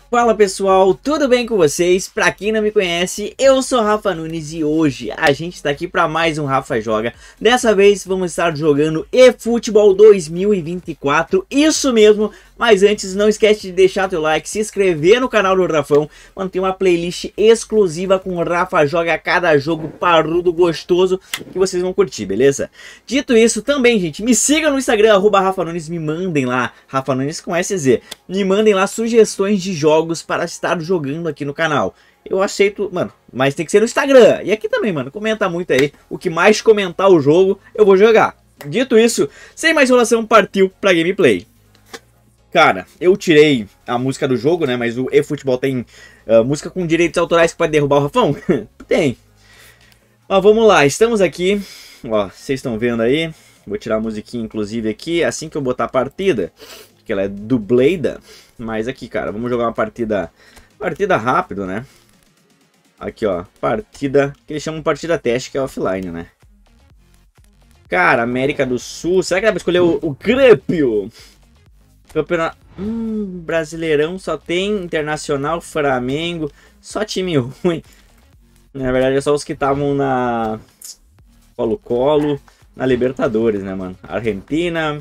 Fala pessoal, tudo bem com vocês? Pra quem não me conhece, eu sou Rafa Nunes e hoje a gente tá aqui pra mais um Rafa Joga. Dessa vez vamos estar jogando eFootball 2024, isso mesmo. Mas antes, não esquece de deixar teu like, se inscrever no canal do Rafão. Mano, tem uma playlist exclusiva com o Rafa Joga cada jogo parrudo, gostoso, que vocês vão curtir, beleza? Dito isso, também, gente, me sigam no Instagram, @Rafa Nunes, me mandem lá, Rafa Nunes com SZ, me mandem lá sugestões de jogos para estar jogando aqui no canal. Eu aceito, mano, mas tem que ser no Instagram. E aqui também, mano, comenta muito aí. O que mais comentar o jogo, eu vou jogar. Dito isso, sem mais enrolação, partiu pra gameplay. Cara, eu tirei a música do jogo, né? Mas o eFootball tem música com direitos autorais que pode derrubar o Rafão? Tem. Mas vamos lá, estamos aqui. Ó, vocês estão vendo aí. Vou tirar a musiquinha, inclusive, aqui. Assim que eu botar a partida. Que ela é dublada. Mas aqui, cara, vamos jogar uma partida. Partida rápido, né? Aqui, ó. Partida. Que eles chamam de partida teste, que é offline, né? Cara, América do Sul. Será que dá pra escolher o Grêmio? Campeonato Brasileirão só tem Internacional, Flamengo, só time ruim. Na verdade é só os que estavam na Colo-Colo, na Libertadores, né, mano? Argentina.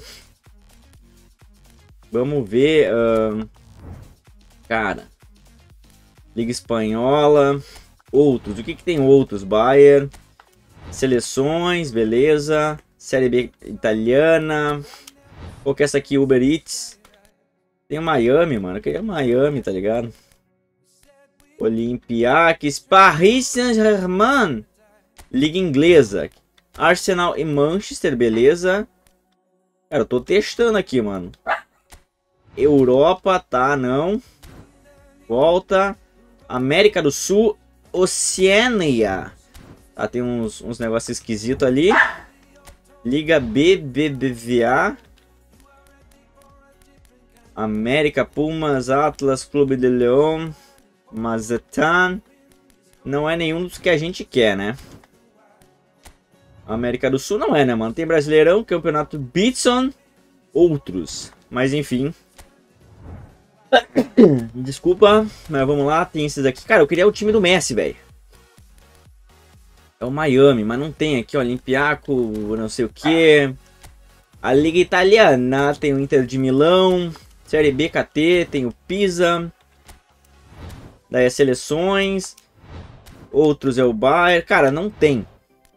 Vamos ver. Cara, Liga Espanhola. Outros. O que tem outros? Bayern. Seleções, beleza. Série B italiana. Qual que é essa aqui? Uber Eats. Tem o Miami, mano. Eu queria Miami, tá ligado? Olympiacos. Paris Saint-Germain. Liga Inglesa. Arsenal e Manchester, beleza. Cara, eu tô testando aqui, mano. Europa, tá, não. Volta. América do Sul. Oceania. Tá, tem uns negócios esquisitos ali. Liga BBVA. América, Pumas, Atlas, Clube de León, Mazatlan. Não é nenhum dos que a gente quer, né? América do Sul não é, né, mano? Tem Brasileirão, Campeonato Bitson, outros. Mas enfim. Desculpa, mas vamos lá. Tem esses aqui. Cara, eu queria o time do Messi, velho. É o Miami, mas não tem aqui, ó. Olympiacos, não sei o que. A Liga Italiana tem o Inter de Milão. Série B, KT, tem o Pisa. Daí as seleções. Outros é o Bayern. Cara, não tem.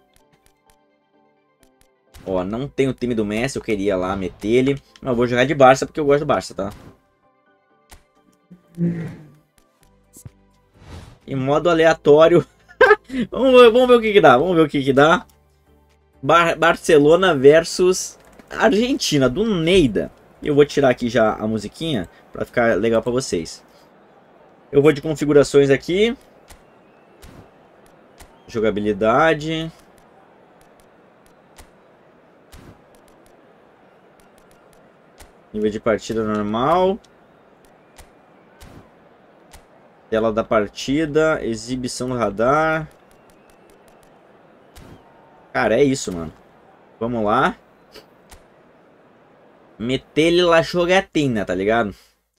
Ó, não tem o time do Messi. Eu queria lá meter ele. Mas eu vou jogar de Barça porque eu gosto do Barça, tá? Em modo aleatório. vamos ver o que que dá. Vamos ver o que que dá. Barcelona versus Argentina, do Neida. Eu vou tirar aqui já a musiquinha para ficar legal para vocês. Eu vou de configurações aqui. Jogabilidade. Nível de partida normal. Tela da partida. Exibição do radar. Cara, é isso, mano. Vamos lá. Meter ele lá jogatina, tá ligado?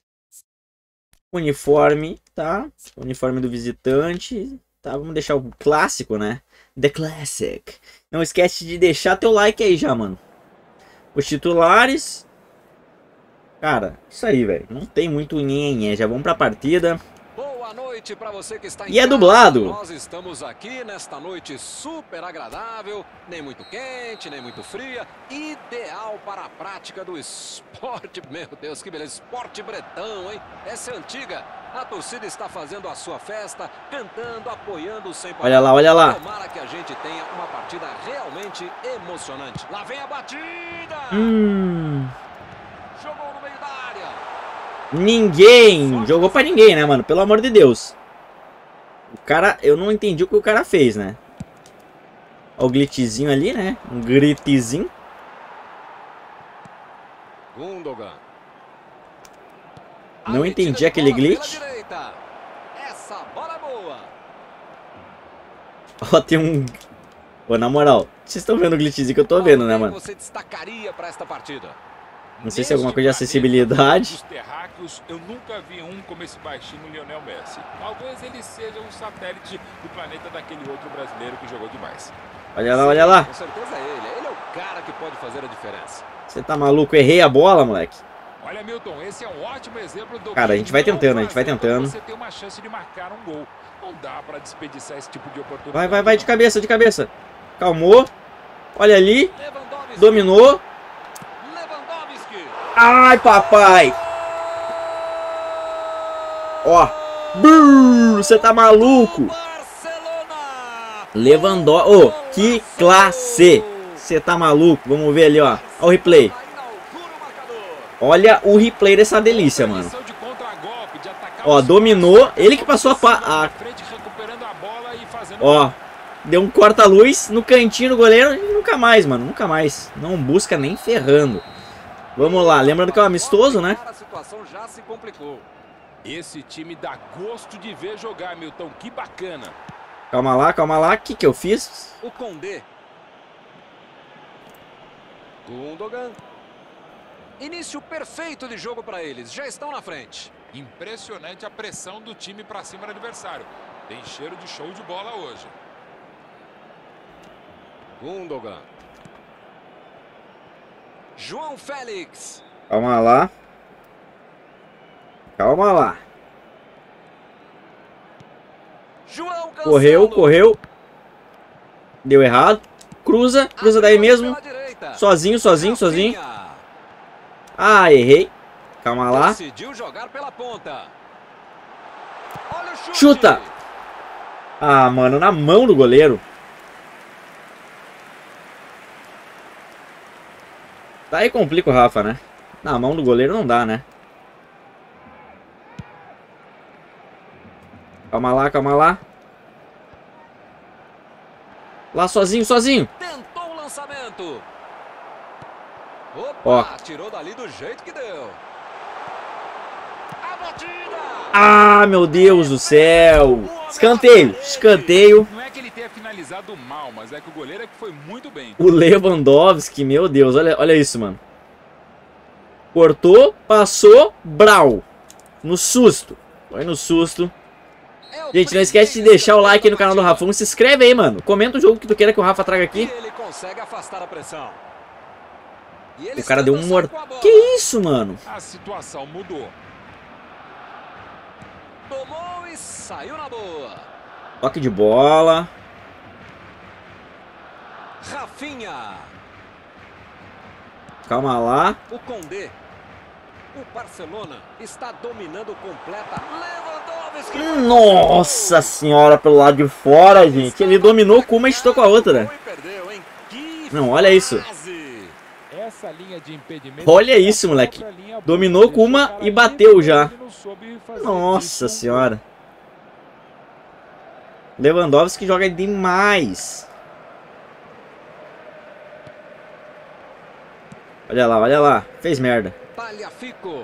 Uniforme, tá? Uniforme do visitante. Tá, vamos deixar o clássico, né? The Classic. Não esquece de deixar teu like aí já, mano. Os titulares. Cara, isso aí, velho. Não tem muito nhenhenhé. Já vamos pra partida. Boa noite para você que está em E é casa. dublado. Nós estamos aqui nesta noite super agradável, nem muito quente, nem muito fria, ideal para a prática do esporte. Meu Deus, que beleza, esporte bretão, hein? Essa é antiga. A torcida está fazendo a sua festa, cantando, apoiando sem parar. Olha lá, olha lá. Tomara que a gente tenha uma partida realmente emocionante. Lá vem a batida. Jogou no meio da área. Ninguém jogou pra ninguém, né, mano? Pelo amor de Deus. O cara, eu não entendi o que o cara fez, né? Olha o glitchzinho ali, né? Um glitchzinho. Gundogan. Não entendi aquele glitch. Essa bola é boa. Ó, tem um... Pô, na moral, vocês estão vendo o glitchzinho que eu tô vendo, né, mano? Você destacaria para esta partida? Não sei se é alguma coisa de acessibilidade. Dos terráqueos, eu nunca vi um como esse baixinho Lionel Messi. Talvez ele seja um satélite do planeta daquele outro brasileiro que jogou demais. Olha lá, olha lá. Com certeza é ele. Ele é o cara que pode fazer a diferença. Você tá maluco? Errei a bola, moleque. Olha, Milton, esse é um ótimo exemplo do Cara, a gente vai tentando, a gente vai tentando. Você tem uma chance de marcar um gol. Não dá pra desperdiçar esse tipo de oportunidade. Vai, vai, vai, de cabeça, de cabeça. Calmou. Olha ali. Lewandowski. Dominou. Lewandowski. Ai, papai. Ó. Você tá maluco. Barcelona. Lewandowski. Ô, que classe. Você tá maluco. Vamos ver ali, ó. Olha o replay. Inaugura o marcador. Olha o replay dessa delícia, mano. Missão de contragolpe, de atacar Ó, os dominou. Ele que passou na frente, recuperando a bola e fazendo Ó. Deu um corta-luz no cantinho do goleiro e nunca mais, mano. Nunca mais. Não busca nem ferrando. Vamos lá. Lembrando que é um amistoso, né? A situação já se complicou. Esse time dá gosto de ver jogar, Milton. Que bacana. Calma lá, calma lá. O que que eu fiz? O Condé. Gundogan. Início perfeito de jogo para eles. Já estão na frente. Impressionante a pressão do time para cima do adversário. Tem cheiro de show de bola hoje. Gundogan. João Félix. Calma lá. Calma lá. João Cancelo. Correu, correu. Deu errado. Cruza, cruza daí mesmo. Pela direita. Sozinho, sozinho, sozinho. Rafinha. Ah, errei. Calma lá. Decidiu jogar pela ponta. Olha o chute. Chuta. Ah, mano, na mão do goleiro. Daí complica o Rafa, né? Na mão do goleiro não dá, né? Calma lá, calma lá. Lá sozinho, sozinho. Tentou o lançamento. Opa, Ó. tirou dali do jeito que deu. A batida. Ah, meu Deus do céu. Escanteio, escanteio. Não é que ele tenha finalizado mal, mas é que o goleiro é que foi muito bem. O Lewandowski, meu Deus, olha isso, mano. Cortou, passou, brau. No susto. Foi no susto. Gente, não esquece de deixar o like aí no canal do Rafão. Se inscreve aí, mano. Comenta o jogo que tu queira que o Rafa traga aqui. Ele consegue afastar a pressão. O cara deu um morto. Que isso, mano? A situação mudou. Tomou e saiu na boa. Toque de bola. Rafinha. Calma lá. O Condé. O Barcelona está dominando completa. Lewandowski. Nossa senhora, pelo lado de fora, gente. Ele dominou com uma e estou com a outra. Perdeu, hein? Que Não, olha isso. fase. Essa linha de impedimento. Olha isso, moleque. Dominou com uma e bateu já. Nossa senhora. Lewandowski joga demais. Olha lá, olha lá. Fez merda. Tagliafico.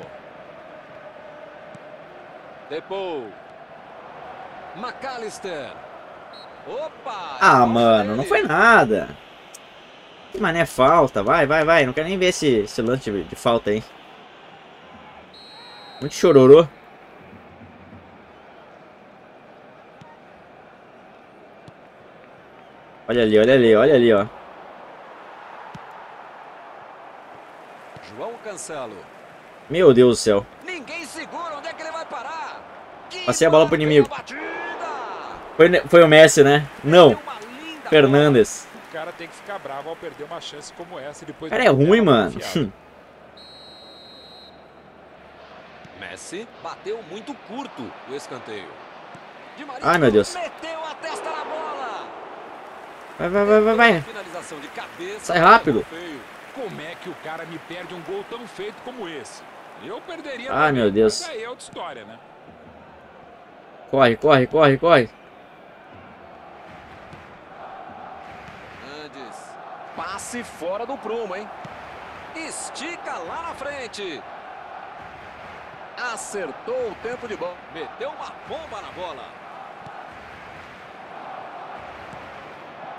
Depou. McAllister. Opa! Ah, mano, não foi nada. Que mané falta. Vai, vai, vai. Não quero nem ver esse lance de falta aí. Muito chororô. Olha ali, olha ali, olha ali, ó. João Cancelo. Meu Deus do céu. Ninguém segura, onde é que ele vai parar? Passei a bola pro inimigo. Foi o Messi, né? Não. Fernandes. O cara tem que ficar bravo ao perder uma chance como essa. Depois O cara é ruim, mano. Messi bateu muito curto o escanteio. Ai, meu Deus. Meteu a testa na bola. Vai, vai, vai, vai, vai. Finalização de cabeça. Sai rápido. Como é que o cara me perde um gol tão feito como esse? Eu perderia. Ai, meu Deus. Mas aí é outra história, né? Corre, corre, corre, corre. Andes. Passe fora do prumo, hein? Estica lá na frente. Acertou o tempo de bola. Meteu uma bomba na bola.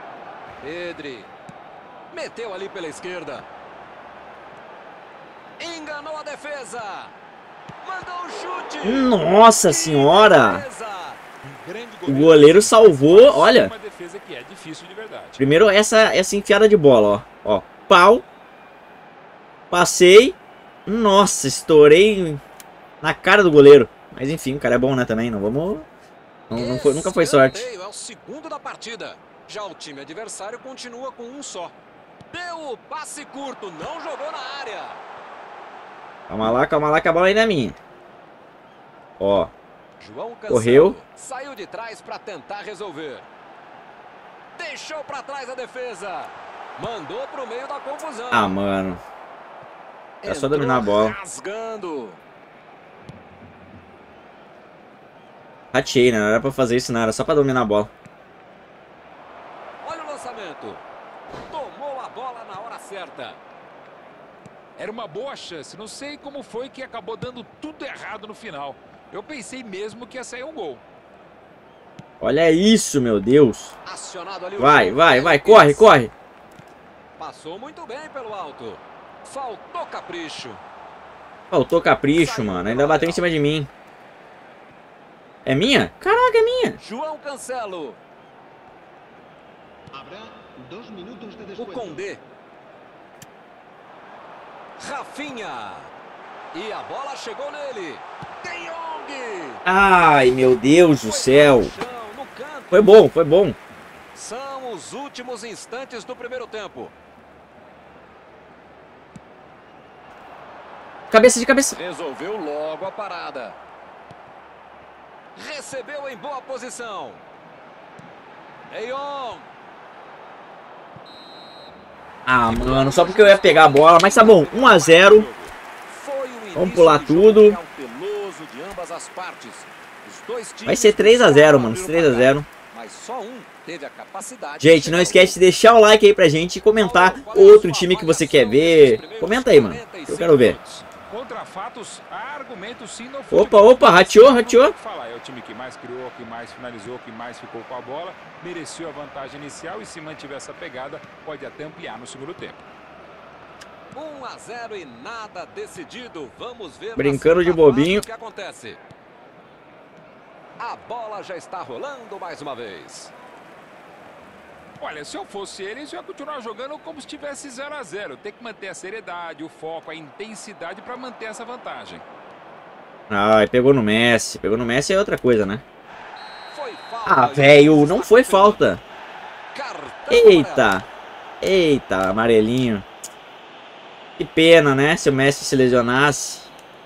Pedri. Meteu ali pela esquerda. Enganou a defesa. Mandou um chute. Nossa senhora. Defesa. O goleiro salvou, olha. Uma defesa que é difícil de verdade. Primeiro essa enfiada de bola, ó. Ó, pau. Passei. Nossa, estourei na cara do goleiro. Mas enfim, o cara é bom, né, também. Não vamos... Não foi, nunca foi sorte. É o segundo da partida. Já o time adversário continua com um só. Deu o passe curto, não jogou na área. Calma lá, que a bola ainda é minha. Ó. João Cancelo Correu. Saiu de trás para tentar resolver. Deixou para trás a defesa. Mandou para o meio da confusão. Ah, mano. É só dominar a bola. Rasgando. Ratei, né? Não era pra fazer isso, não. Era só pra dominar a bola. Olha o lançamento. Tomou a bola na hora certa. Era uma boa chance. Não sei como foi que acabou dando tudo errado no final. Eu pensei mesmo que ia sair um gol. Olha isso, meu Deus. Acionado ali o Vai, jogo. vai. Corre. Passou muito bem pelo alto. Faltou capricho. Faltou capricho, mano. Ainda bateu em cima de mim. É minha? Caraca, é minha. João Cancelo. O Condé. Rafinha. E a bola chegou nele. De Jong. Ai, meu Deus do céu. No canto. Foi bom, foi bom. São os últimos instantes do primeiro tempo. Cabeça de cabeça. Resolveu logo a parada. Recebeu em boa posição. De Jong. Ah, mano, só porque eu ia pegar a bola. Mas tá bom, 1 a 0. Vamos pular tudo. De ambas as partes. Os dois times Vai ser 3 a 0, mano. 3 a 0. Mas só um teve a capacidade. Gente, não esquece de deixar o like aí pra gente e comentar outro time que você quer ver. Comenta aí, mano. Eu quero ver. Contra fatos, há argumentos sim no Opa, rateou. Falar, é o time que mais criou, que mais finalizou, que mais ficou com a bola, mereceu a vantagem inicial e se mantiver essa pegada, pode até ampliar no segundo tempo. 1 a 0 e nada decidido. Vamos ver Brincando de bobinho. o que acontece. A bola já está rolando mais uma vez. Olha, se eu fosse eles, eu ia continuar jogando como se estivesse 0 a 0. Tem que manter a seriedade, o foco, a intensidade para manter essa vantagem. Ai, pegou no Messi. Pegou no Messi é outra coisa, né? Foi falta. Ah, velho, não foi falta. Cartão Eita, amarelinho. Que pena, né? Se o Messi se lesionasse.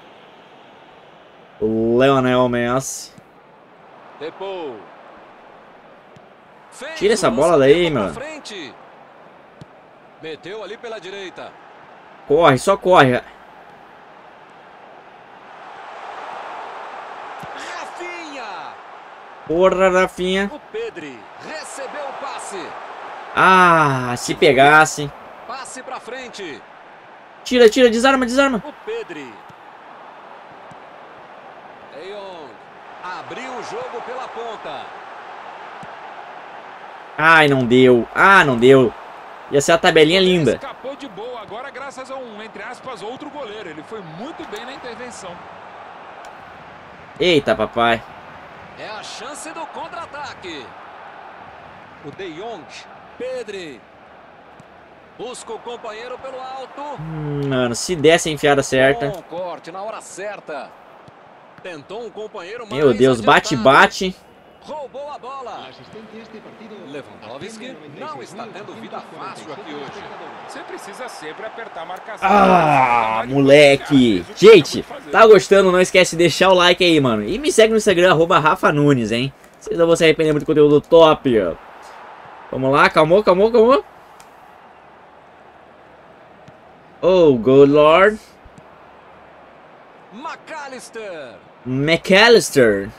O Lionel Messi. Depois. Tira essa bola daí, mano. Meteu ali pela direita. Corre, só corre. Rafinha. Porra, Rafinha. O Pedri recebeu o passe. Ah, se pegasse. Passe pra frente. Tira, desarma. O Pedri. De Jong. Abriu o jogo pela ponta. Ai, não deu. Ia ser a tabelinha linda. Escapou de boa, agora graças a um, entre aspas, outro goleiro. Ele foi muito bem na intervenção. Eita, papai. É a chance do contra-ataque. O De Jong. Pedri. Busca o companheiro pelo alto. Mano, se desse a enfiada certa. Bom corte na hora certa. Tentou um companheiro mais Meu Deus, adiantado. bate. Roubou a bola. Lewandowski não está tendo vida fácil aqui hoje. Você precisa sempre apertar a marcação. Ah, moleque. Gente, tá gostando? Não esquece de deixar o like aí, mano. E me segue no Instagram, @RafaNunes, hein. Vocês não vão se arrepender muito do conteúdo top. Vamos lá, calmou. Oh, good lord. McAllister.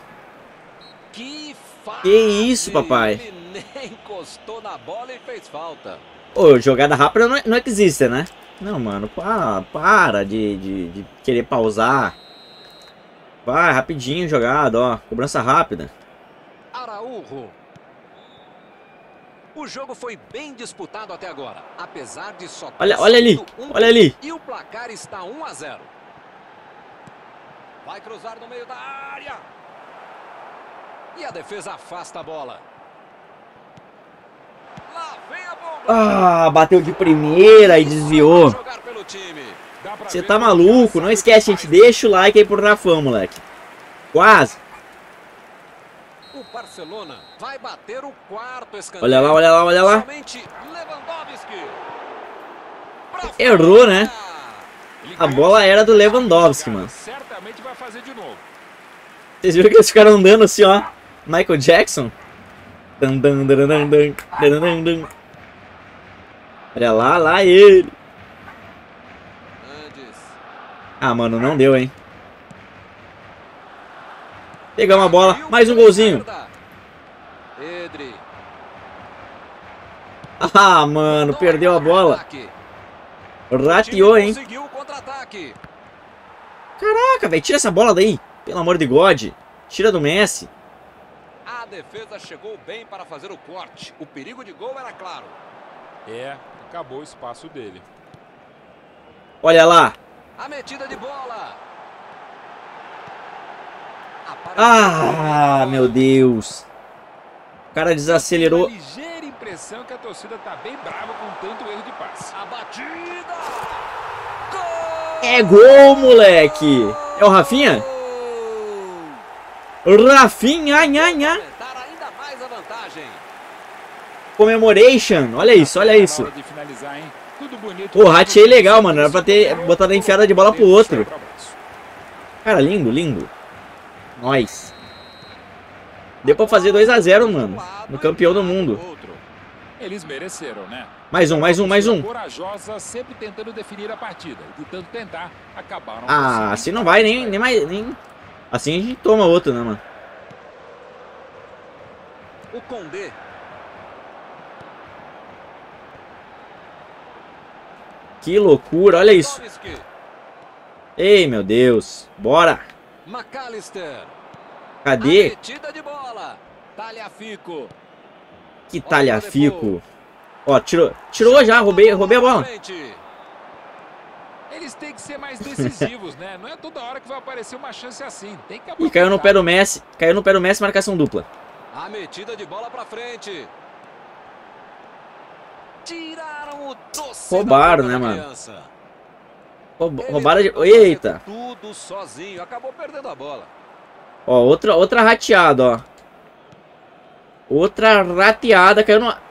Que isso, papai? Ele nem encostou na bola e fez falta. Ô, jogada rápida não existe, né? Não, mano, para de querer pausar. Vai, rapidinho jogada, ó. Cobrança rápida. Araújo. O jogo foi bem disputado até agora, apesar de só olha ali. E o placar está 1 a 0. Vai cruzar no meio da área. E a defesa afasta a bola. Lá vem a bomba. Ah, bateu de primeira e desviou. Você tá maluco? Não esquece, gente. Deixa o like aí pro Rafão, moleque. Quase. O Barcelona vai bater o quarto escanteio. Olha lá, olha lá, olha lá. Somente Lewandowski. Errou, né? A bola era do Lewandowski, mano. Certamente vai fazer de novo. Vocês viram que eles ficaram andando assim, ó. Michael Jackson. Olha lá, lá ele. Ah, mano, não deu, hein. Pegamos a bola, mais um golzinho. Ah, mano, perdeu a bola. Rateou, hein. Caraca, velho, tira essa bola daí. Pelo amor de God. Tira do Messi. A defesa chegou bem para fazer o corte. O perigo de gol era claro. É, acabou o espaço dele. Olha lá. A metida de bola. Ah, meu Deus. O cara desacelerou. Uma ligeira impressão que a torcida tá bem brava com tanto erro de passe. A batida. É gol, moleque. É o Rafinha? Rafinha, nha, nha. Ainda mais a vantagem. Commemoration. Olha isso, olha isso. De finalizar, hein? Tudo bonito. Pô, ratei legal, mano. Era pra ter botado a enfiada de bola pro outro. Cara, lindo, lindo. Nós. Deu pra fazer 2 a 0, mano. No campeão do mundo. Eles mereceram, né? Mais um, mais um, mais um. Corajosa, sempre tentando definir a partida. De tanto tentar, acabaram. Ah, assim não vai nem mais. Nem... Assim a gente toma outro, né, mano? O Condé. Que loucura, olha isso. Ei, meu Deus. Bora. McAllister. Cadê? Metida de bola. Talhafico. Que talhafico. Ó, tirou já, roubei a bola. Eles têm que ser mais decisivos, né? Não é toda hora que vai aparecer uma chance assim. Tem que E caiu no pé do Messi. Caiu no pé do Messi, marcação dupla. A metida de bola pra frente. Tiraram o doce. Roubaram, né, mano? Roubaram de... Eita. Tudo sozinho. Acabou perdendo a bola. Ó, outra rateada, ó. Outra rateada. Caiu no...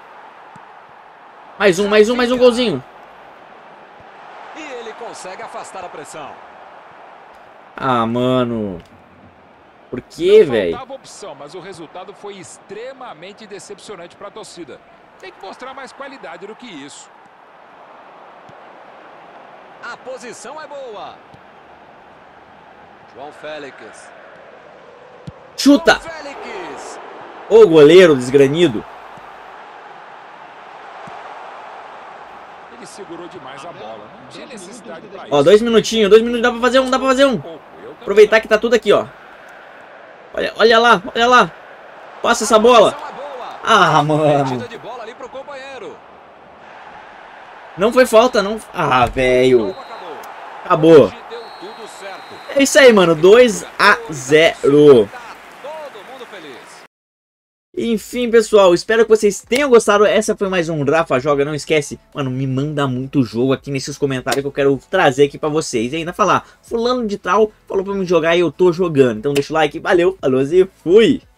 Mais um golzinho. E ele consegue afastar a pressão. Ah, mano. Por que, velho? Faltava opção, mas o resultado foi extremamente decepcionante para a torcida. Tem que mostrar mais qualidade do que isso. A posição é boa. João Félix. Chuta! João Félix. Ô, goleiro desgranido. Ele segurou demais a bola. Não tinha necessidade para isso. Ó, 2 minutinhos, dá pra fazer um, dá pra fazer um. Aproveitar que tá tudo aqui, ó. Olha lá, olha lá. Passa essa bola. Ah, mano. Não foi falta, não. Ah, velho. Acabou. É isso aí, mano. 2 a 0. Enfim, pessoal, espero que vocês tenham gostado. Essa foi mais um Rafa Joga. Não esquece, mano, me manda muito jogo aqui nesses comentários que eu quero trazer aqui pra vocês. E ainda falar, fulano de tal falou pra me jogar e eu tô jogando. Então deixa o like, valeu, falou e fui!